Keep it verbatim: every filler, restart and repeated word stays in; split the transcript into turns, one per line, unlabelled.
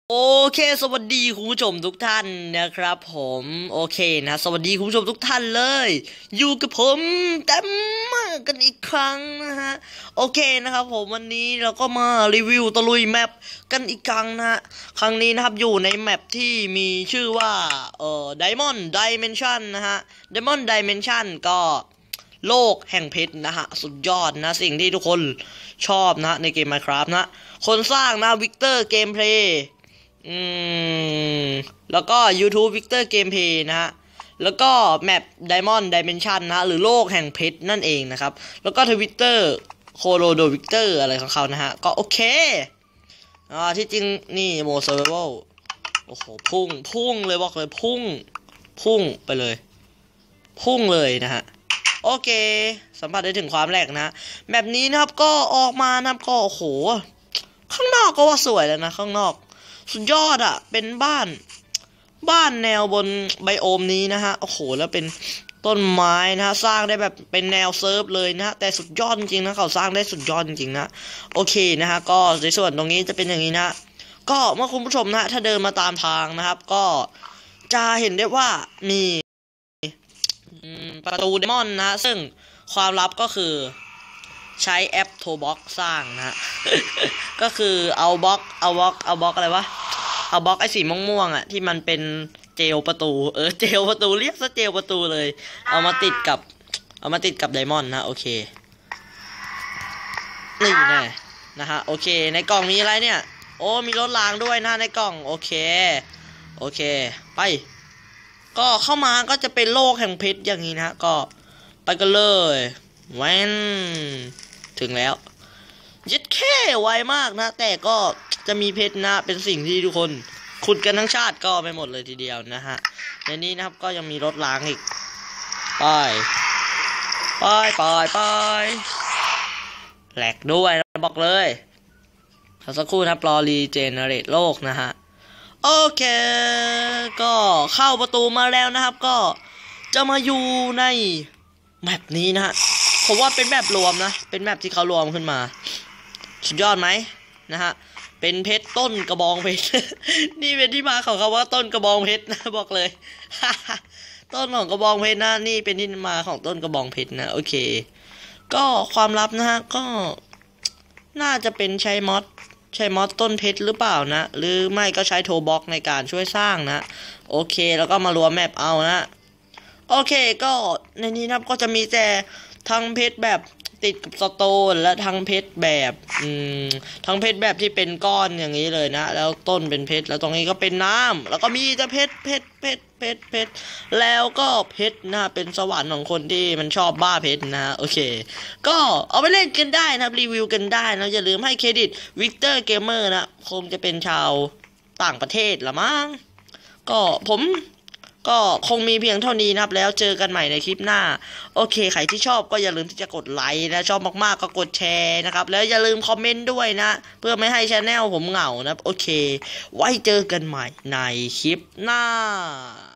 โอเคสวัสดีคุณผู้ชมทุกท่านนะครับผมโอเคนะสวัสดีคุณผู้ชมทุกท่านเลยอยู่กับผมแต้มกันอีกครั้งนะฮะโอเคนะครับผมวันนี้เราก็มารีวิวตะลุยแมปกันอีกครั้งนะฮะครั้งนี้นะครับอยู่ในแมปที่มีชื่อว่าเอ่อ Diamond Dimension นะฮะ Diamond Dimension ก็โลกแห่งเพชรนะฮะสุดยอดนะสิ่งที่ทุกคนชอบนะในเกม Minecraft นะคนสร้างนะ Victor Gameplayอืมแล้วก็ YouTube Victor Gameplay นะฮะแล้วก็แมป Diamond Dimension นะหรือโลกแห่งเพชรนั่นเองนะครับแล้วก็ Twitter Colodo Victor อะไรของเขานะฮะก็โอเคอ่าที่จริงนี่โหมด Survival โอ้โหพุ่งพุ่งเลยบอกเลยพุ่งพุ่งไปเลยพุ่งเลยนะฮะโอเคสัมผัสได้ถึงความแหลกนะแบบนี้นะครับก็ออกมานะครับก็โอ้โหข้างนอกก็ว่าสวยแล้วนะข้างนอกสุดยอดอะเป็นบ้านบ้านแนวบนไบโอมนี้นะฮะโอ้โหแล้วเป็นต้นไม้นะฮะสร้างได้แบบเป็นแนวเซิร์ฟเลยนะแต่สุดยอดจริงๆนะเขาสร้างได้สุดยอดจริงๆนะโอเคนะฮะก็ในส่วนตรงนี้จะเป็นอย่างนี้นะก็เมื่อคุณผู้ชมนะถ้าเดินมาตามทางนะครับก็จะเห็นได้ว่ามีประตูเดมอนนะซึ่งความลับก็คือใช้แอปโทบ็อกสร้างนะ ก็คือเอาบล็อกเอาบล็อกเอาบล็อกอะไรวะเอาบล็อกไอ้สีม่วงๆอ่ะที่มันเป็นเจลประตูเออเจลประตูเรียกซะเจลประตูเลยเอามาติดกับเอามาติดกับไดมอนด์นะโอเคนี่แน่นะฮะโอเคในกล่องมีอะไรเนี่ยโอ้มีรถรางด้วยนะในกล่องโอเคโอเคไปก็เข้ามาก็จะเป็นโลกแห่งเพชรอย่างนี้นะก็ไปกันเลยแว้นถึงแล้วยึดแค่ไวมากนะแต่ก็จะมีเพชรนะเป็นสิ่งที่ทุกคนขุดกันทั้งชาติก็ไม่หมดเลยทีเดียวนะฮะในนี้นะครับก็ยังมีรถล้างอีกไปไปไปไปแหลกด้วยบอกเลยสักครู่นะรอรีเจเนเรตโลกนะฮะโอเคก็เข้าประตูมาแล้วนะครับก็จะมาอยู่ในแมปนี้นะฮะผมว่าเป็นแบบรวมนะเป็นแบบที่เขารวมขึ้นมาสุดยอดไหมนะฮะเป็นเพชรต้นกระบองเพชร นี่เป็นที่มาของคำว่าต้นกระบองเพชรนะบอกเลย ต้นของกระบองเพชรนะนี่เป็นที่มาของต้นกระบองเพชรนะโอเคก็ความลับนะฮะก็น่าจะเป็นใช้มอดใช้มอดต้นเพชรหรือเปล่านะหรือไม่ก็ใช้โทบ็อกในการช่วยสร้างนะโอเคแล้วก็มารวมแมปเอานะโอเคก็ในนี้นะครับก็จะมีแต่ทั้งเพชรแบบติดกับสโตนและทั้งเพชรแบบอืมทั้งเพชรแบบที่เป็นก้อนอย่างนี้เลยนะแล้วต้นเป็นเพชรแล้วตรงนี้ก็เป็นน้ำแล้วก็มีแต่เพชรเพชรเพชรเพชรเพชรแล้วก็เพชรนะเป็นสวรรค์ของคนที่มันชอบบ้าเพชรนะโอเคก็เอาไปเล่นกันได้นะรีวิวกันได้นะอย่าลืมให้เครดิต Victor Gamer นะคงจะเป็นชาวต่างประเทศละมั้งก็ผมก็คงมีเพียงเท่านี้นะครับแล้วเจอกันใหม่ในคลิปหน้าโอเคใครที่ชอบก็อย่าลืมที่จะกดไลค์นะชอบมากๆก็กดแชร์นะครับแล้วอย่าลืมคอมเมนต์ด้วยนะเพื่อไม่ให้ชาแนลผมเหงานะโอเคไว้เจอกันใหม่ในคลิปหน้า